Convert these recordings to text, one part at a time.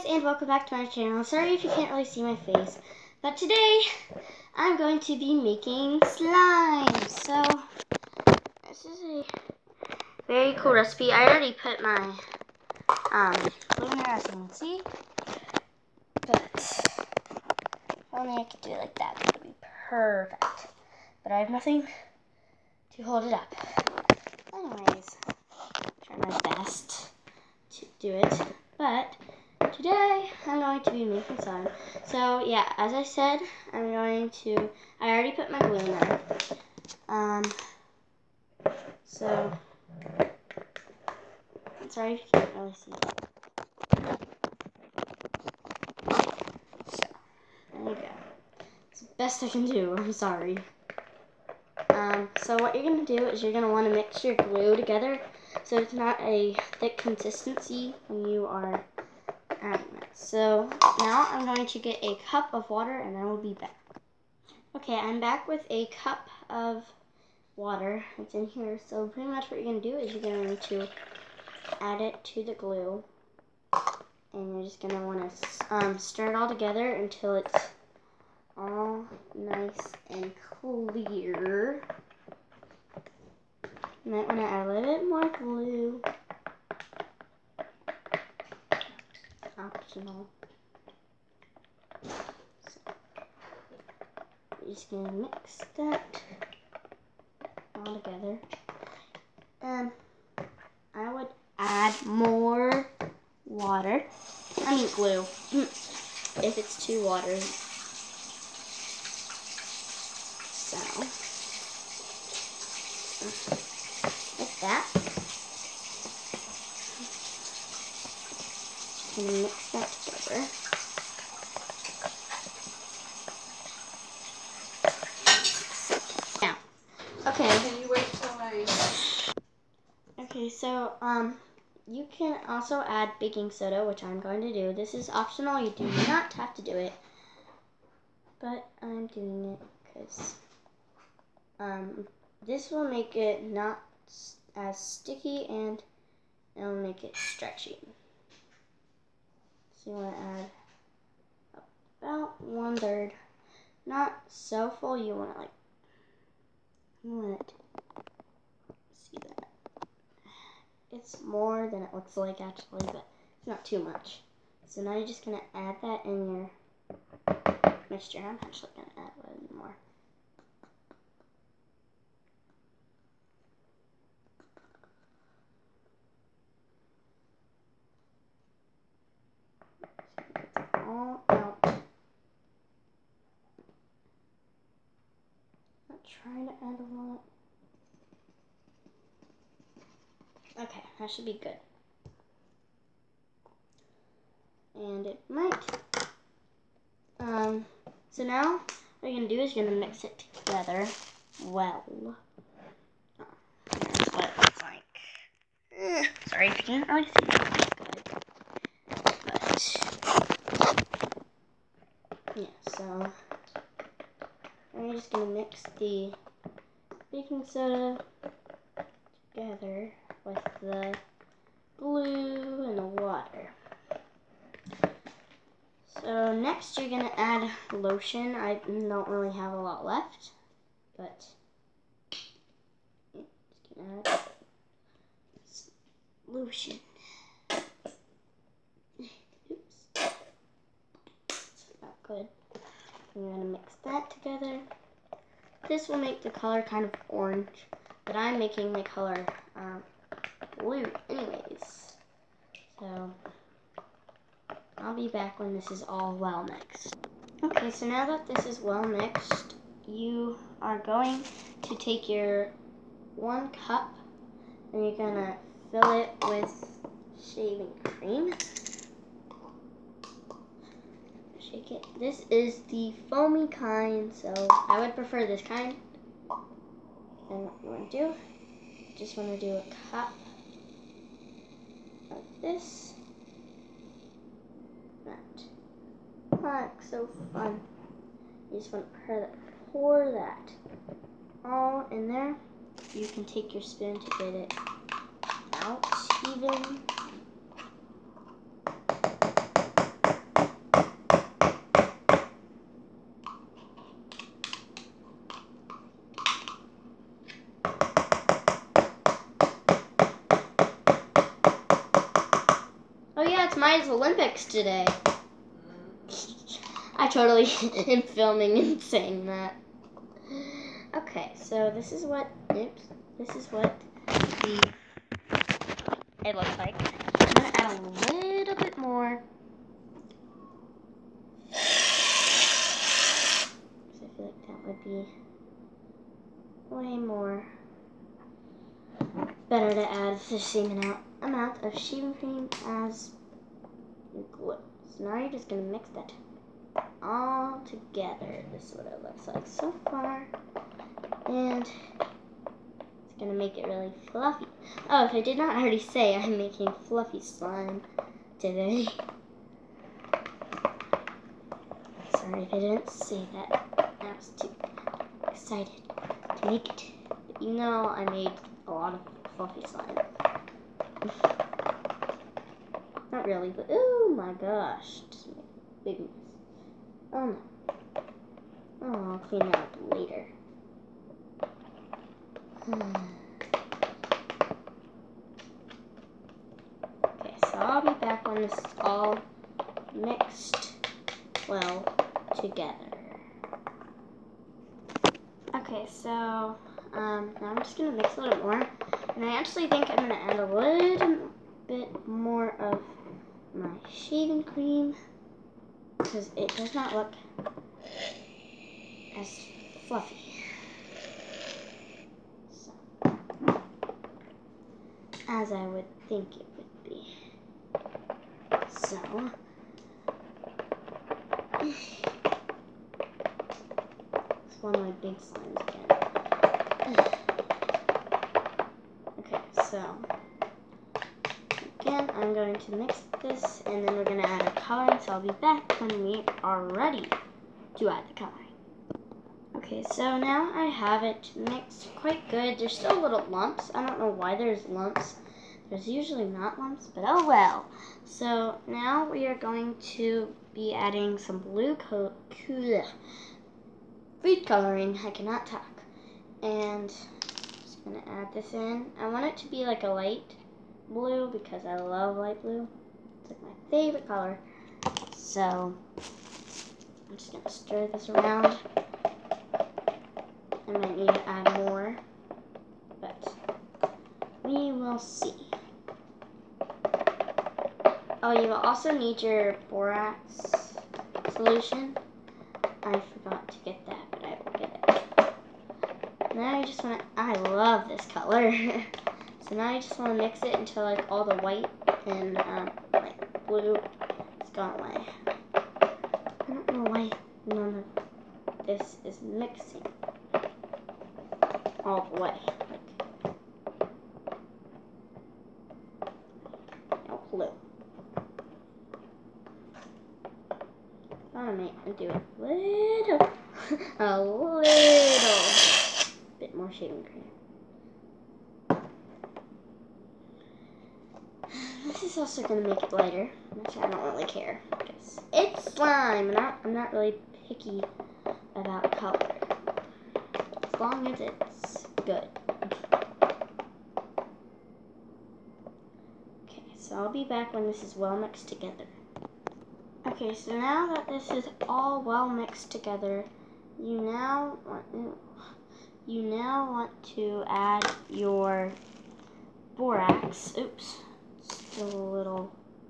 guys, and welcome back to my channel. Sorry if you can't really see my face, but today I'm going to be making slime. So this is a very cool recipe. I already put my glue in there, as you can see, but if only I could do it like that, it would be perfect. But I have nothing to hold it up. Anyways, try my best to do it, but today I'm going to be making slime. So yeah, as I said, I already put my glue in there. So I'm sorry if you can't really see it. So there you go. It's the best I can do. I'm sorry. So what you're going to do is you're going to want to mix your glue together so it's not a thick consistency when you are adding it. So now I'm going to get a cup of water and I will be back. Okay, I'm back with a cup of water. It's in here. So pretty much what you're going to do is you're going to add it to the glue. And you're just going to want to stir it all together until it's all nice and clear. You might want to add a little bit more glue. Optional. So, you're just going to mix that all together. And I would add more water. I mean glue. If it's too watery. So, like that. And mix that together. Now, okay. Can you wait till I... Okay, so you can also add baking soda, which I'm going to do. This is optional. You do not have to do it, but I'm doing it because this will make it not as sticky and it'll make it stretchy. So you want to add about 1/3. Not so full. You want it see that. It's more than it looks like actually, but it's not too much. So now you're just going to add that in your mixture. I'm actually going to add a little more. All out. I'm trying to add a lot. Okay, that should be good. And it might. So now what you're going to do is you're going to mix it together well. Here's what it looks like. Sorry if you can't really see it good. But, yeah, so I'm just going to mix the baking soda together with the glue and the water. So next you're going to add lotion. I don't really have a lot left, but just going to add lotion. Oops. That's not good. I'm going to mix that together. This will make the color kind of orange, but I'm making the color blue anyways. So I'll be back when this is all well mixed. Okay, so now that this is well mixed, you are going to take your 1 cup and you're going to fill it with shaving cream. Shake it. This is the foamy kind, so I would prefer this kind. And what you want to do, just want to do a cup like this. So fun. You just want to pour that all in there. You can take your spoon to get it out even. yeah, it's Maya's Olympics today. I totally am filming and saying that. Okay, so this is what, it looks like. I'm gonna add a little bit more. So I feel like that would be way more better to add the same amount of shaving cream as your glue. So now you're just gonna mix that all together. This is what it looks like so far. And it's gonna make it really fluffy. Oh, if I did not already say, I'm making fluffy slime today. Sorry if I didn't say that. I was too excited to make it. But you know I made a lot of fluffy slime. Not really, but oh my gosh. Just made a big mess. Oh no. Oh, I'll clean that up later. Okay, so I'll be back when this is all mixed well together. Okay, so now I'm just gonna mix a little more, and I actually think I'm gonna add a little bit more of my shaving cream because it does not look as fluffy. So, as I would think it would be. So, it's one of my big slimes again. Okay, so again, I'm going to mix this, and then we're going to add a coloring, so I'll be back when we are ready to add the coloring. Okay, so now I have it mixed quite good. There's still little lumps. I don't know why there's lumps. There's usually not lumps, but oh well. So now we are going to be adding some blue food coloring. I cannot talk. And I'm just going to add this in. I want it to be like a light blue because I love light blue. It's like my favorite color. So I'm just going to stir this around. I might need to add more, but we will see. Oh, you will also need your borax solution. I forgot to get that, but I will get it. Now you just want to, I love this color. So now you just want to mix it until like all the white and like blue has gone away. I don't know why none of this is mixing all the way. No clue. I might do it a little bit more shaving cream. This is also going to make it lighter, which I don't really care because it's slime, and I'm not really picky about color as long as it's good. Okay, so I'll be back when this is well mixed together. Okay, so now that this is all well mixed together, you now want to add your borax. Oops, still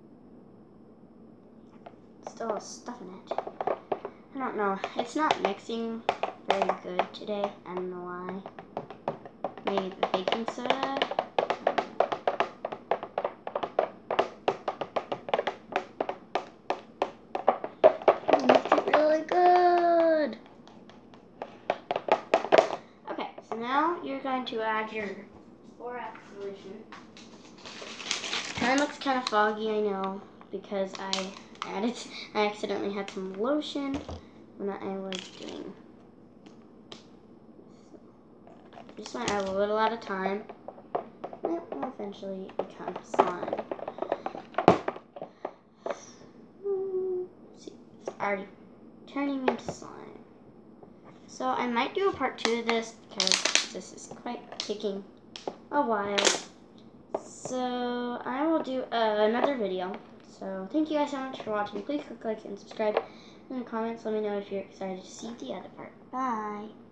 has stuff in it. I don't know. It's not mixing very good today. I don't know why. Maybe the baking soda. You're going to add your borax solution. Kind of looks kind of foggy, I know, because I accidentally had some lotion when I was doing. So, just want to add a little at a time. It will eventually become slime. See, it's already turning into slime. So I might do a part 2 of this because this is quite taking a while. So I will do another video. So thank you guys so much for watching. Please click like and subscribe. In the comments, let me know if you're excited to see the other part. Bye.